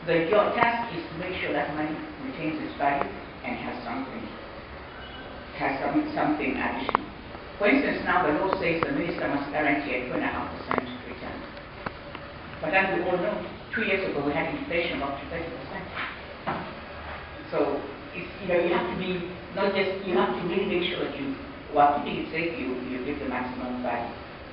your task is to make sure that money retains its value and has something additional. For instance, now the law says the minister must guarantee a 2.5% return. But as we all know, 2 years ago we had inflation of up to 30%. So it's, you have to be not just, you have to really make sure that while keeping it safe, you give the maximum value.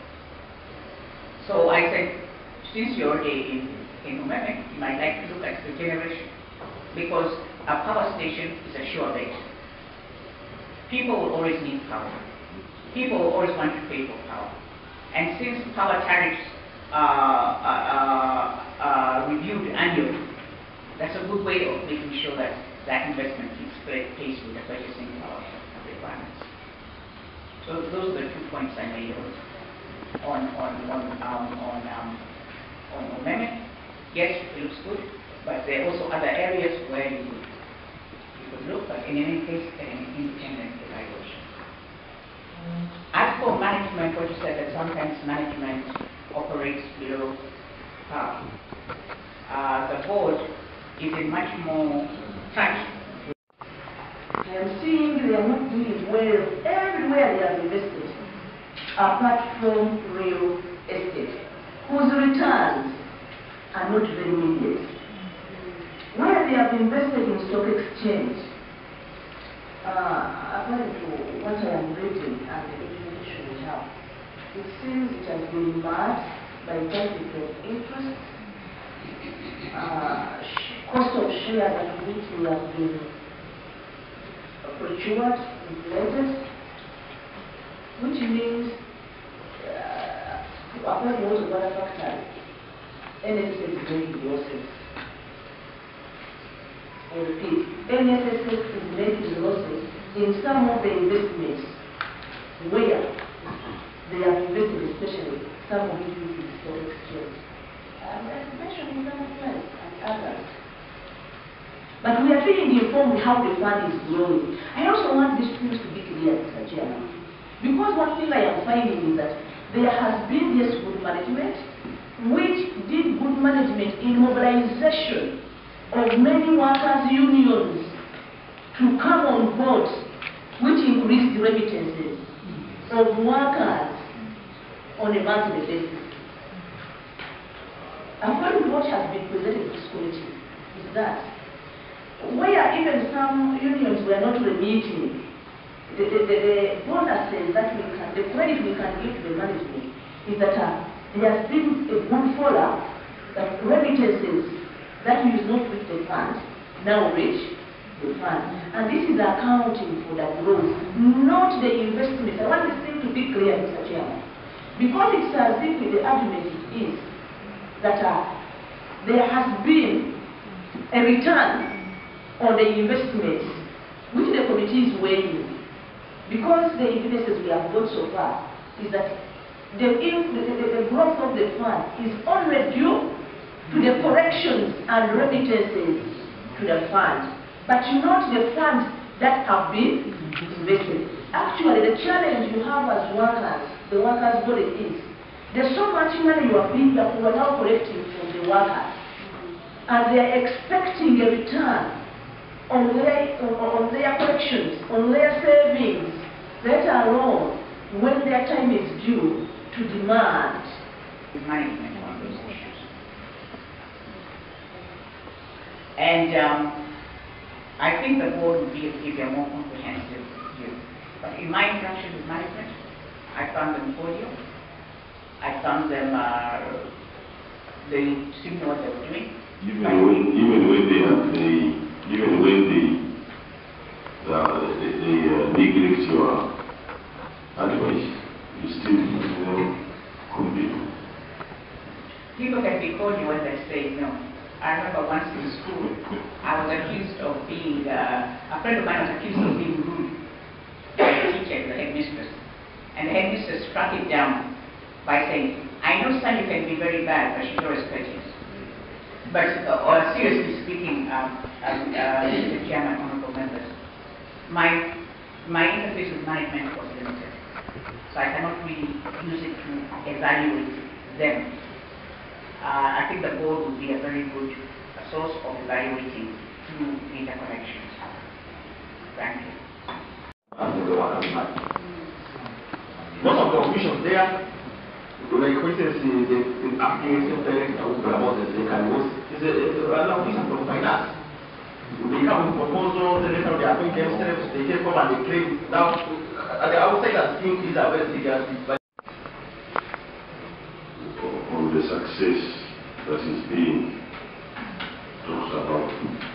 So I said, since you're already in Umeme, you might like to look at the generation, because a power station is a sure bet. People will always need power. People will always want to pay for power. And since power tariffs are reviewed annually, that's a good way of making sure that that investment keeps pace with the purchasing power requirements. So those are the 2 points I made on Umeme. Yes, it looks good, but there are also other areas where you could look, but in any case, an independent evaluation. As for management, what you said, that sometimes management operates below par. The board is in much more touch. I am seeing they are not doing well everywhere they have invested, apart from real estate, whose returns are not very immediate. Where they have invested in stock exchange, according to what I am reading and the information we have, it seems it has been marked by conflict of interest, cost of shares at which we have been procured, inflated, which means, according to also other factors, NSS is making losses. I repeat, NSS is making losses in some of the investments where they have invested, especially some of it is in stock exchange. I'm mentioning some friends and others. But we are being informed how the fund is growing. I also want these things to be clear, Mr. Chairman. Because one thing I am finding is that there has been this good management, which did good management in mobilization of many workers' unions to come on board, which increased the remittances of workers on a monthly basis. According to what has been presented to this committee, is that where even some unions were not remitting, the bonuses that we can, the credit we can give to the management is that there has been a good follow-up that remittances that used not reach the fund now reach the fund. And this is accounting for the growth, not the investment. I want this thing to be clear, Mr. Chairman. Because it's as if the argument is that there has been a return on the investments which the committee is weighing. Because the evidences we have got so far is that the growth of the fund is only due to the corrections and remittances to the fund, but not the funds that have been invested. Actually, the challenge you have as workers, the workers' body is, there's so much money you are now collecting from the workers, and they are expecting a return on their collections, on their savings, let alone when their time is due to demand management on those issues. And I think the board would give a more comprehensive view. But in my interaction with management, I found them cordial. I found them, they seemed to know what they were doing. Even when they neglect your advice, you still continue. People can be cordial when they say no. I remember once in school, I was accused of being, a friend of mine was accused of being rude by the teacher, the headmistress. And the headmistress struck it down by saying, I know, son, you can be very bad, but she's always courteous. But seriously speaking, Mr. Chairman, honorable members, my interface with management was limited. So I cannot really use it to evaluate them. I think the board would be a very good source of evaluating through data collections. Thank you. Most of the officials there, like for instance, the application director about this, they can use is an official from finance. They come with proposals, they later they appoint themselves, they take over and they claim. Now, at the outside, I think these are very serious. On the success that is being talked about.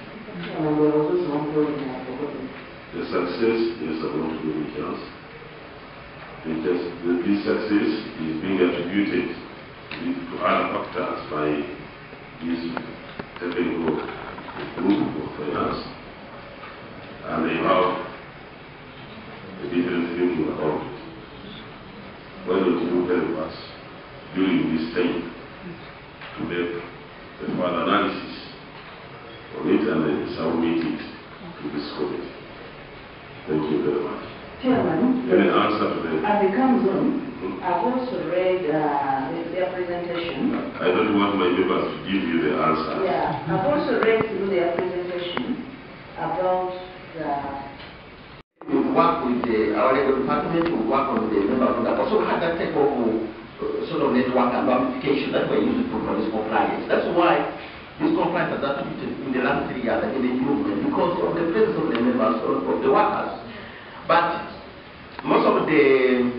The success is about religions. Because this success is being attributed to other factors by this technical group of finance, and they have a different thinking about it. Why don't you help us during this time to make a further analysis on it and then submit it to this committee? Thank you very much. Chairman, Any answer to that? as it comes on, I've also read their presentation. I don't want my members to give you the answer. Yeah, I've also read through their presentation about the... We work with our legal department, we work on the member of that. Also had that type of sort of network and ramification that we're using for this compliance. That's why this compliance has attributed in the last 3 years in the movement, because of the presence of the members of the workers. But most of the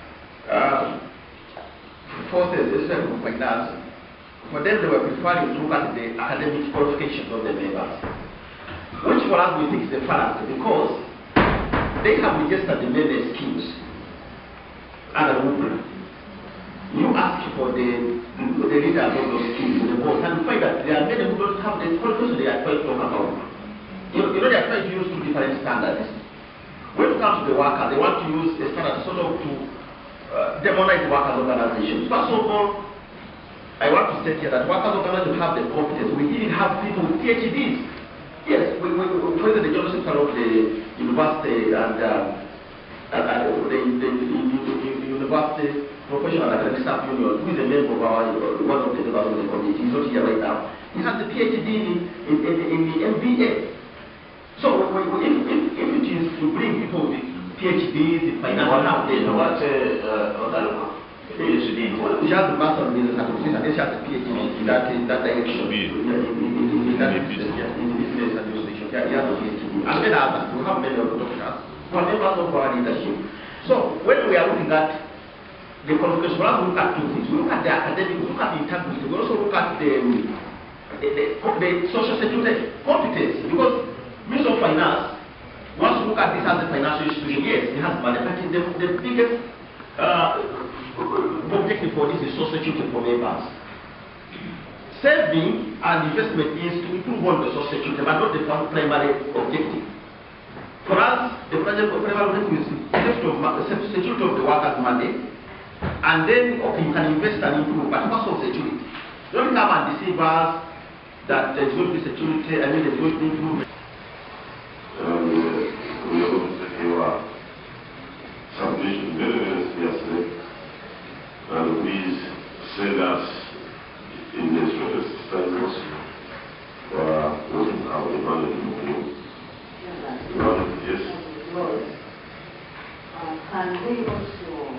forces, especially from finance, for them they were preferring to look at the academic qualifications of the members, which for us we think is the fallacy, because they have registered the member schemes under UBRA. You ask for the leaders of those schemes in the board, and you find that there are many who don't have the qualifications they are trying to talk about. You know they are trying to use 2 different standards. When it comes to the worker, they want to use a standard sort of to demonize the workers' organizations. First of all, I want to state here that workers' organizations have the competence. We even have people with PhDs. Yes, President Johnson of the university and the university professional academic staff union, who is a member of our one of the members of the committee, he's not here right now. He has a PhD in the MBA. So if it is to bring people with PhDs in finance, he has a master of business administration, and he has a PhD in that direction. In business administration, he has a PhD. And then others, we have many of the doctors who are members of our leadership. So when we are looking at the qualifications, we have to look at 2 things. We look at the academic, we look at the integrity, we also look at the social security competence, because Minister of Finance wants to look at this as a financial institution. Yes, it has money, but the biggest objective for this is social security for members. Saving and investment is to improve on the social security, but not the primary objective. For us, the primary objective is the security of the workers' money, and then, okay, you can invest and improve, but not social security. Don't come and deceive us that there's going to be security, there's going to be improvement. We are going to take your submission very, very seriously, and please send us in the shortest time possible for what our evaluation of you. Yes? Can they also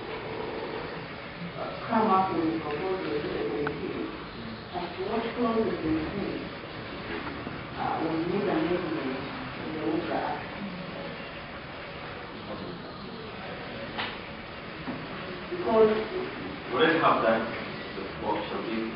come up with a proposal to the committee as to what clauses they think will need amendment in the UBRA Act? Because we already have that workshop.